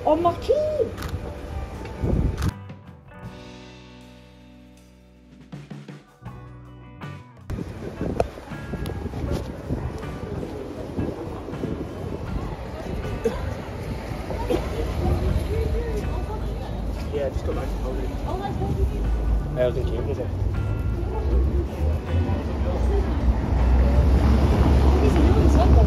Oh, Marquis! Yeah, just got back to holiday. Oh, that's good. I was in Cambridge. He's really simple.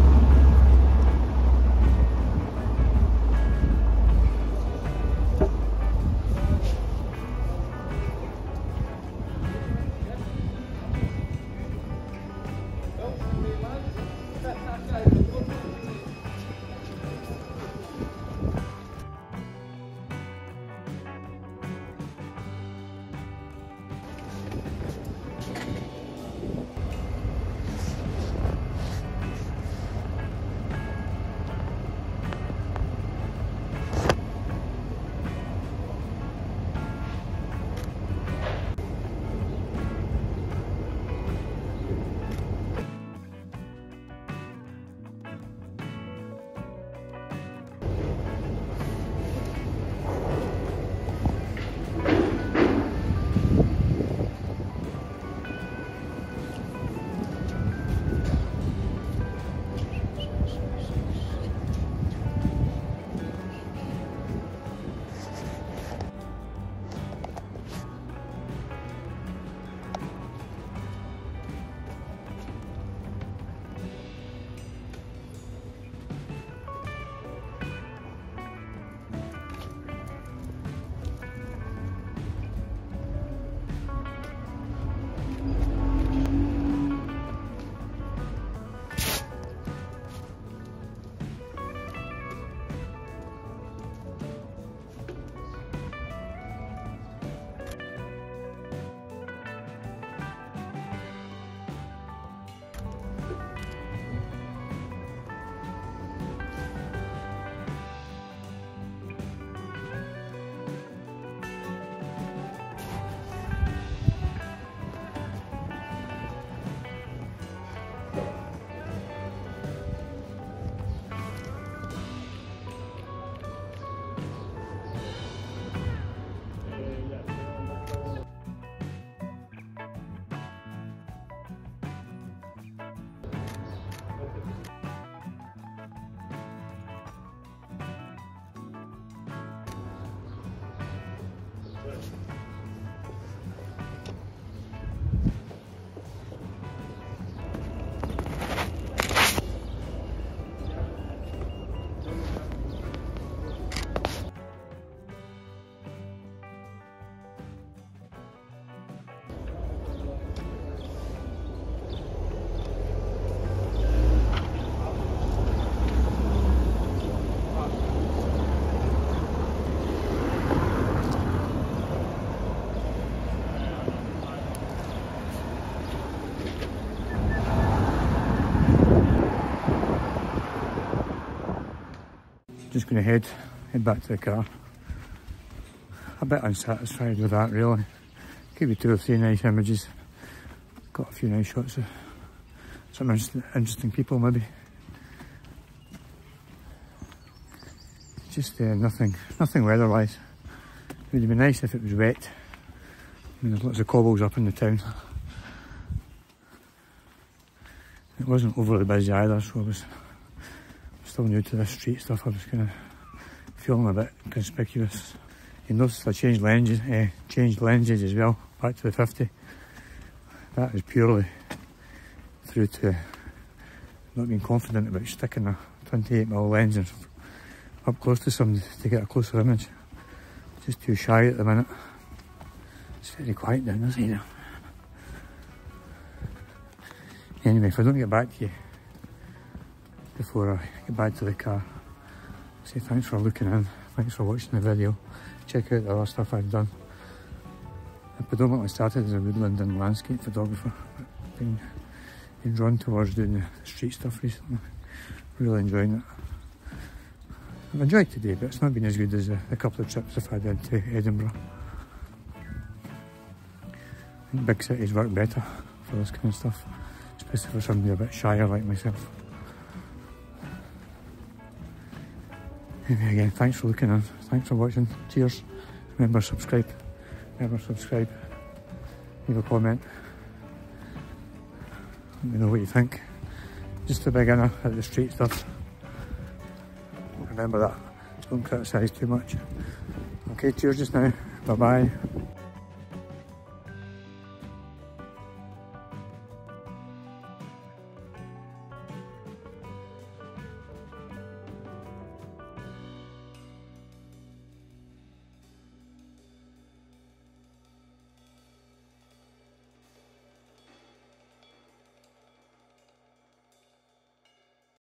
Just going to head back to the car. A bit unsatisfied with that really. Give you 2 or 3 nice images. Got a few nice shots of some interesting people maybe. Just nothing weather-wise. It would be nice if it was wet. I mean, there's lots of cobbles up in the town. It wasn't overly busy either, so I was still new to this street stuff. I was kind of feeling a bit conspicuous. You notice I changed lenses as well, back to the 50. That is purely through to not being confident about sticking a 28mm lens in up close to somebody to get a closer image. Just too shy at the minute. It's very quiet down this area. Anyway, if I don't get back to you before I get back to the car, I'll say thanks for looking in, thanks for watching the video. Check out the other stuff I've done. I predominantly started as a woodland and landscape photographer, but been drawn towards doing the street stuff recently. Really enjoying it. I've enjoyed today, but it's not been as good as the couple of trips I've had into Edinburgh. I think big cities work better for this kind of stuff, especially for somebody a bit shyer like myself. Anyway, again, thanks for looking in. Thanks for watching. Cheers. Remember, subscribe. Leave a comment. Let me know what you think. Just a beginner at the street stuff. Remember that. Don't criticise too much. Okay, cheers just now. Bye bye.